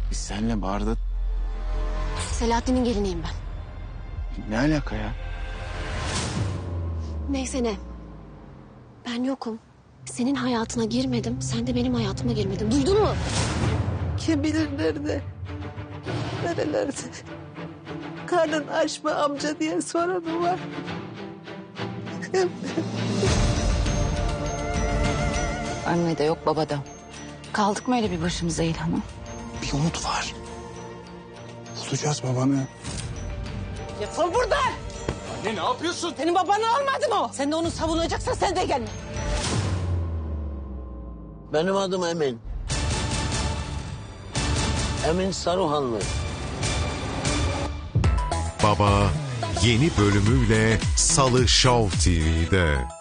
Biz seninle barda... Selahattin'in geliniyim ben. Ne alaka ya? Neyse ne. Ben yokum. Senin hayatına girmedim. Sen de benim hayatıma girmedin. Duydun mu? Kim bilir nerede? Nerelerde? Karnın aç mı amca diye soranı var. Anne de yok, baba da. Kaldık mı öyle bir başımıza İlhan'ım? Bir umut var. Bulacağız babanı. Defol buradan! Anne ne yapıyorsun? Senin baban olmadı mı o? Sen de onu savunacaksan sen de gelme. Benim adım Emin. Emin Saruhanlı. Baba yeni bölümüyle Salı Show TV'de.